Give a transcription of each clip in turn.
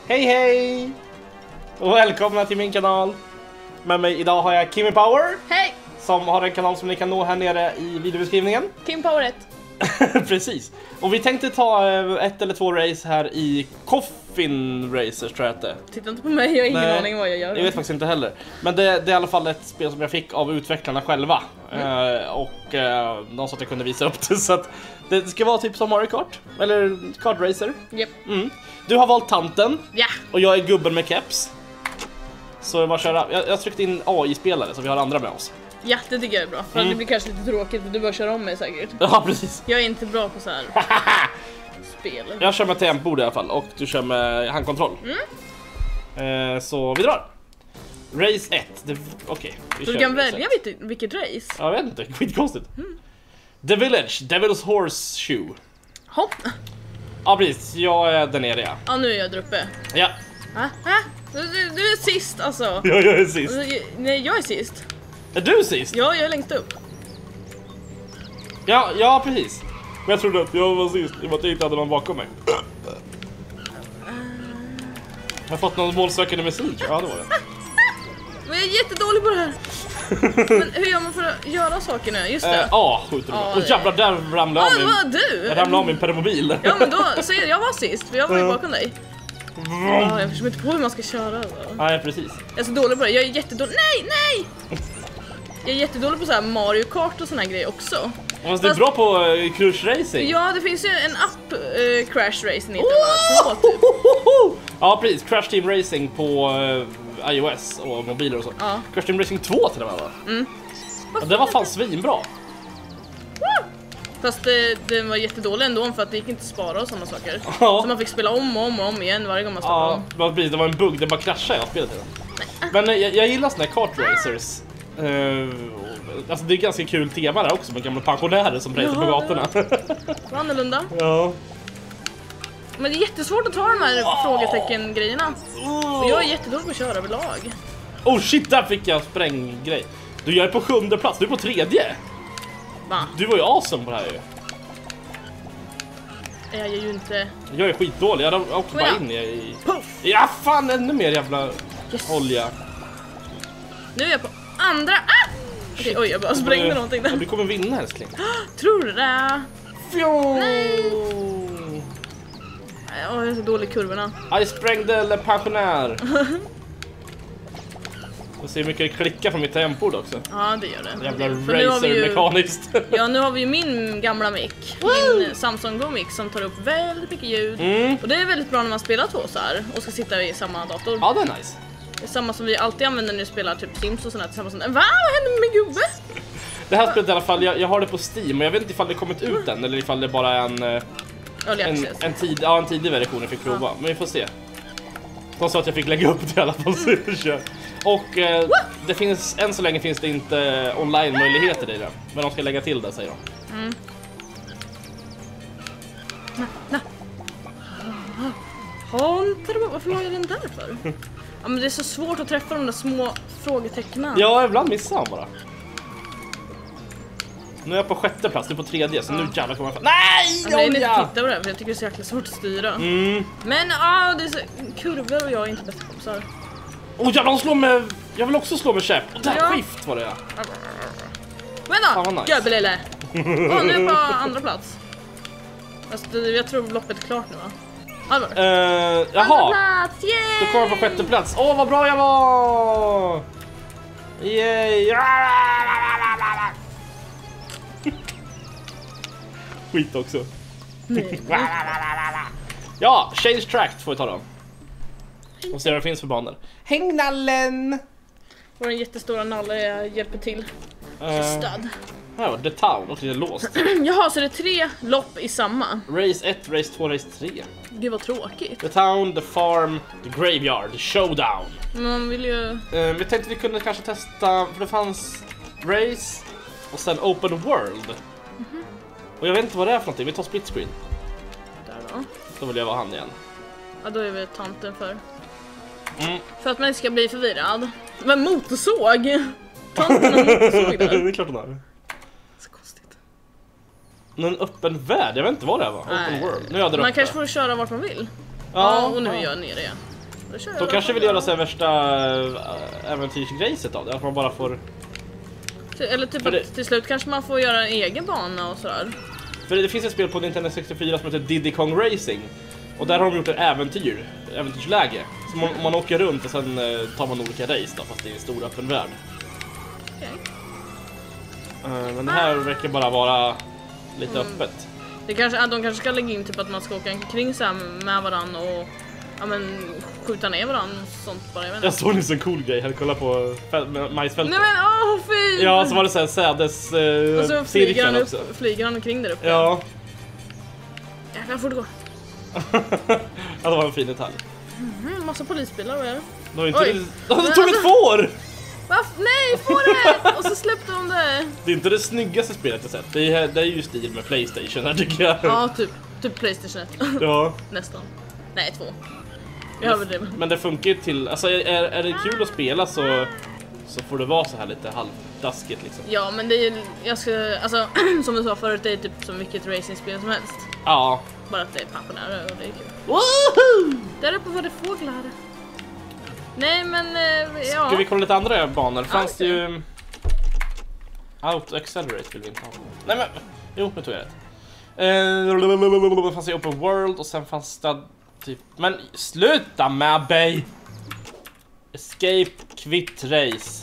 Hej hej! Och välkomna till min kanal. Med mig idag har jag Kimmy Power. Hej! Som har en kanal som ni kan nå här nere i videobeskrivningen. Kim Power 1. Precis. Och vi tänkte ta ett eller två race här i Coffin Racers, tror jag att det. Titta inte på mig, jag har ingen aning vad jag gör. Jag vet faktiskt inte heller. Men det är i alla fall ett spel som jag fick av utvecklarna själva. De sa att jag kunde visa upp det. Så att det ska vara typ som Mario Kart. Eller Kart Racer. Yep. Du har valt tanten. Ja. Och jag är gubben med keps. Så jag bara köra. Jag tryckte in AI-spelare så vi har andra med oss. Ja, det tycker jag är bra. För det blir kanske lite tråkigt för du bara kör om mig säkert. Ja, precis. Jag är inte bra på så här spel. Jag kör med tangentbord i alla fall. Och du kör med handkontroll. Så vi drar. Race 1. Okej. Så du kan välja vilket race? Jag vet inte, skitkonstigt. The Village, Devil's Horseshoe. Hopp. Ja, precis. Jag är där nere, ja. Ja, nu är jag där uppe. Ja. Du är sist alltså. Ja, jag är sist. Nej, jag är sist. Är du sist? Ja, jag är längst upp. Ja, precis. Men jag trodde att jag var sist i och med att jag inte hade någon bakom mig. Jag har fått någon målsökande musik. Ja, det var det. Men jag är jättedålig på det här. Men hur gör man för att göra saker nu? Just det. Skjuter du. Och jävlar, där ramlade jag av det var du! Jag ramlade av min permobil. Ja, men då så jag var sist, för jag var ju bakom dig. Jag förstår inte på hur man ska köra alltså. Nej, precis. Jag är så dålig på det, jag är jättedålig. Nej! Jag är jättedålig på så här Mario Kart och såna här grejer också. Fast du är bra på cruise racing. Ja, det finns ju en app, Crash Racing typ. Ja, precis. Crash Team Racing på iOS och mobiler och så. Ja. Crash Team Racing 2 till det va? Ja, det var fan svinbra. Fast det var jättedålig ändå för att det gick inte att spara och sådana saker. Ja. Så man fick spela om och om igen varje gång man spelade om. Ja, precis. Det var en bugg, det bara kraschade jag spelet. Men jag gillar såna här kart racers. Alltså det är ganska kul tema där också med gamla pensionärer som racer på gatorna. Det var annorlunda. Ja. Men det är jättesvårt att ta de här frågetecken-grejerna. Och jag är jättedålig på att köra överlag. Oh shit, där fick jag spränggrej. Du gör på 7:e plats, du är på 3:e. Va? Du var ju awesome på det här ju. Jag är ju inte... Jag är skitdålig, jag har också bara in i... Puff! Ja fan, ännu mer jävla olja. Nu är jag på andra... Okej, oj, jag bara sprängde någonting där. Du kommer vinna, älskling. Tror du det? Nej. Jag är så dålig i kurvorna. Jag sprängde le pensionär. Och se hur mycket det klickar från mitt tangentbord också. Ja, det gör det. Jävla För racer-mekaniskt. Ja, nu har vi ju min gamla mic. Min Samsung Go Mic som tar upp väldigt mycket ljud. Och det är väldigt bra när man spelar två så här och ska sitta i samma dator. Ja, det är nice. Det är samma som vi alltid använder när vi spelar typ Sims och sånt här tillsammans. Va? Vad hände med min gubbe? Det här spelet i alla fall, jag har det på Steam och jag vet inte ifall det kommit ut än eller ifall det bara är en tidig version jag fick prova. Men vi får se. De sa att jag fick lägga upp det i alla fall så jag kör. Och det finns, än så länge finns det inte online-möjligheter i det. Men de ska lägga till det, säger de. Varför la jag den där för? Ja, men det är så svårt att träffa de där små frågetecknen. Ja, ibland missar han bara. Nu är jag på 6:e plats, du är på 3:e, så nu jävlar kommer jag... Nej! Jag vill inte titta på det för jag tycker det är så jäkla svårt att styra. Men det är så kurvor och jag är inte bättre kompisar. Jävlar, de slår med... Jag vill också slå med käpp. Och där skift var det, ja. Vänta, nice. Göbelele. Nu är jag på andra plats. Fast jag tror loppet är klart nu, va? Jaha. Andra plats, yay! Då kommer jag på 6:e plats. Vad bra jag var! Yay! Skit också. Ja, change track får vi ta då. Och se vad det finns för banor. Hängnallen! Vår jättestora nalle hjälper till. Stöd. Här var The Town och det är låst. Jaha, så det är 3 lopp i samma. Race 1, Race 2, Race 3. Det var tråkigt. The Town, The Farm, The Graveyard, The Showdown. Man vill ju... Vi tänkte vi kunde kanske testa, för det fanns Race och sen Open World. Och jag vet inte vad det är för någonting, vi tar split screen. Där då. Då vill jag vara han igen. Ja, då är vi tanten för. För att man inte ska bli förvirrad. Men motorsåg! Tanten har motorsåg där. Det är klart hon har. Så konstigt. En öppen värld, jag vet inte vad det var. Open world. Nu man kanske får köra vart man vill. Ja, och nu är jag nere igen. Då kör De jag kanske då. vill göra sig värsta äventyrsgrejset av det. Att man bara får... Eller typ För det- att till slut kanske man får göra en egen bana och sådär. För det finns ett spel på Nintendo 64 som heter Diddy Kong Racing. Och där har de gjort ett äventyrsläge. Så man åker runt och sen tar man olika race då, fast det är en stor öppen värld. Okej. Men det här verkar bara vara lite öppet. De kanske ska lägga in typ att man ska åka omkring så här med varann och ja, men, skjuta ner varann och sånt bara. Jag vet Jag inte. såg en sån cool grej här, kolla på majsfältet. Nej men fy! Ja, så var det så här Och så sädescirkeln också. flyger han omkring där uppe. Ja, Jäklar fort det går. ja, det var en fin detalj. Massa polisbilar, vad är det? Det var inte Oj. det... De tog ett får! Nej, får det! Och så släppte de det. Det är inte det snyggaste spelet jag sett. Det är ju stil med PlayStation här tycker jag. Ja, typ PlayStation 1. Ja. Nästan. Nej, 2. Jag överdriver. Men det funkar ju till, alltså är det kul att spela så får det vara så här lite halvdaskigt liksom. Ja, men det är ju, alltså som du sa förut, det är typ så mycket racingspel som helst. Ja. Bara att det är pensionärer och det är kul. Woohoo! Där uppe var det fåglar. Nej, men ja. Ska vi kolla lite andra banor? Fanns det okej. ju... Auto Accelerate vill vi inte ha. Nej men, jo nu tog jag rätt. Det fanns ju Open World och sen fanns det typ... Men sluta med mig! Escape Quit Race.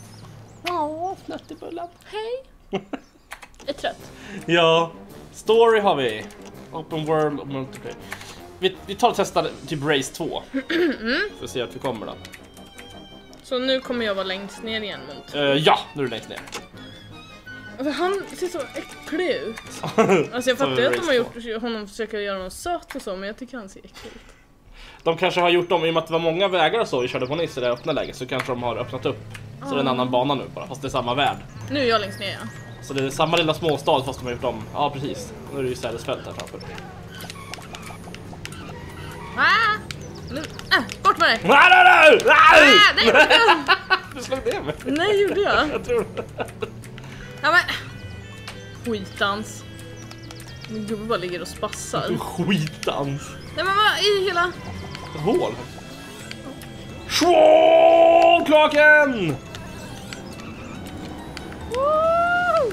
Ja, fnöttibullen. Hej. Jag är trött. Ja, Story har vi. Open World och Multiplayer. Vi tar och testar typ Race 2. För att se att vi kommer då. Så nu kommer jag vara längst ner igen mot. Ja, nu är du längst ner. Alltså, han ser så äcklig ut. Alltså jag fattar ju att de har gjort honom försöka göra något sött och så, men jag tycker han ser äcklig ut. De kanske har gjort dem, i och med att det var många vägar och så vi körde på nyss i det öppna läget, så kanske de har öppnat upp. Så det är en annan bana nu bara, fast det är samma värld. Nu är jag längst ner, ja. Så det är samma lilla småstad fast de har gjort om. Ja precis, nu är det ju sädesfält här framför. Nu, bort med dig! Nej! Nej, gjorde jag? Du slog ner mig. Nej, gjorde jag? Jag tror Ja, men... Skitans. Min gubbe bara ligger och spassar. skitans. Nej, men vad i hela... Ett hål. Klaken! Woo!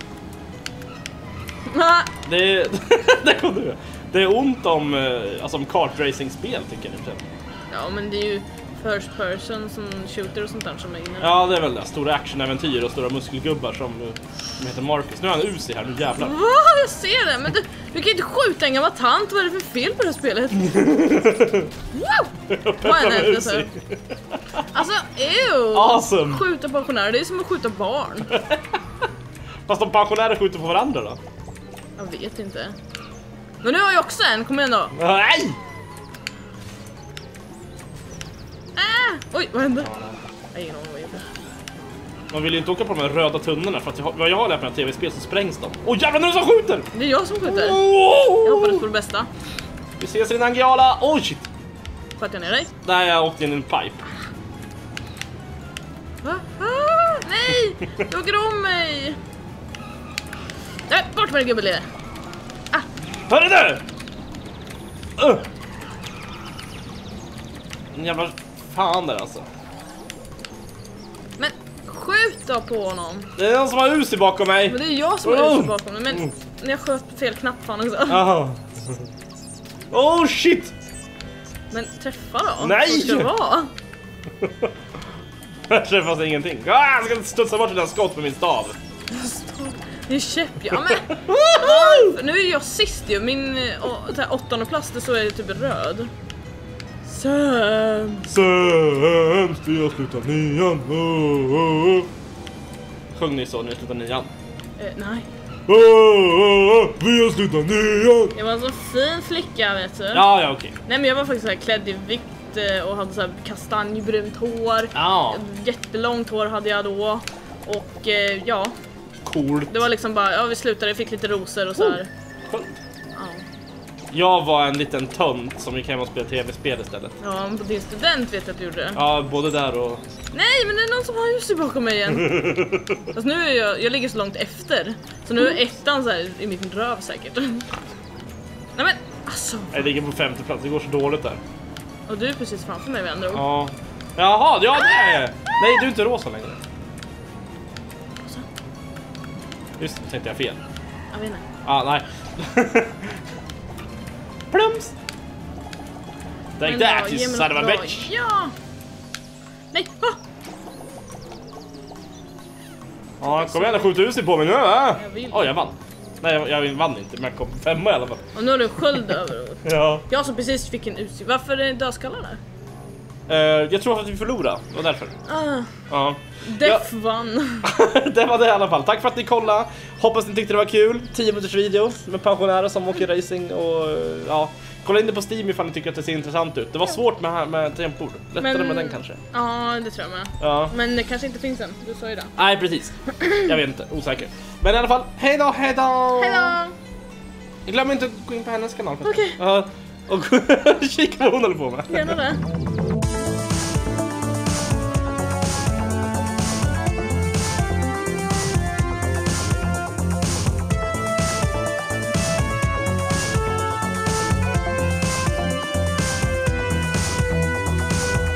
Ah, Det är... Där kom du. Det är ont om, alltså om kartracing-spel tycker jag. ja, men det är ju first person som shooter och sånt där som är inne. Ja, det är väl det. Stora actionäventyr och stora muskelgubbar som heter Marcus. Nu är han Uzi här, nu jävlar. Jag ser det, men du kan inte skjuta en gammal tant. Vad är det för fel på det här spelet? Wow! Vad är det här för? Alltså, ew! Awesome. Skjuta pensionärer, det är som att skjuta barn. Fast de pensionärer skjuter på varandra då? Jag vet inte. Men nu har jag också en, kom igen då. Nej! Oj, vad hände? Jag har ingen aning vad jag gjorde. Man vill ju inte åka på de här röda tunnorna för att vad jag har lärt mig av tv-spel så sprängs de. Åh jävlar, nu är det som skjuter! Det är jag som skjuter. Jag Oh! hoppades på det bästa. Vi ses i din Angiala. Oj shit! Sköt jag ner dig? Nej, jag åkte in i en pipe. Va? Nej! Du åker om mig! Nej, bort med det gubbelille! Hörru du! En jävla fan där alltså. Men skjut då på honom! Det är någon som har Uzi bakom mig. Men det är jag som har huset bakom mig, men när jag sköt på fel knapp fan också. Aha. Oh shit! Men träffa då? Nej! Vad ska det vara? Jag träffas ingenting. Jag ska studsa bort den skott med min stav. Det är käpp, ja men... Nu är jag sist ju, min 8:e plats, det så är det typ röd. Sämst. Sämst, vi har slutat nian. Sjöng ni så när ni slutade nian? Nej. Vi har slutat nian. Jag var en så fin flicka, vet du. Ja, okej. Nej, men jag var faktiskt så här klädd i vitt och hade så här kastanjebrunt hår. Ja, Jättelångt hår hade jag då. Och ja, coolt. det var liksom bara, ja vi slutade, fick lite rosor och så här. Skönt. Ja. Jag var en liten tönt som gick hem och spelade tv-spel istället. Ja, men på din student vet jag att du gjorde det. Ja, både där och... Nej, men det är någon som har ljus bakom mig igen. Fast nu är jag ligger så långt efter. Så nu är ettan så här i min röv säkert. Nej men, alltså. Jag ligger på 5:e plats, det går så dåligt där. Och du är precis framför mig med andra ord. Ja. Jaha, ja det är jag. Nej, du är inte rosa längre. Just det, tänkte jag fel. Jag vet inte. Nej. Plums! Take that, you son of a bitch! Ja! Nej! Ja, kom igen och skjuta ut sig på mig nu, va? Jag vill. Jag vann. Nej, jag vann inte, men jag kom 5 i alla fall. Och nu har du en sköld över. Ja. Jag som precis fick en utsikt. Varför är det dödskallar där? Jag tror att vi förlorade, och därför. Ja. Def vann. Det var det i alla fall. Tack för att ni kollade. Hoppas ni tyckte det var kul. 10 minuters video med pensionärer som åker racing och ja. Kolla in det på Steam ifall ni tycker att det ser intressant ut. Det var svårt med tangentbord. Lättare med den kanske. Ja, det tror jag med. Ja. Men det kanske inte finns än. Du sa ju det. Nej, precis. Jag vet inte, osäker. Men i alla fall, hej då! Hej då! Glöm inte att gå in på hennes kanal. Okej. Ja, och kika vad hon håller på med. Gärna det.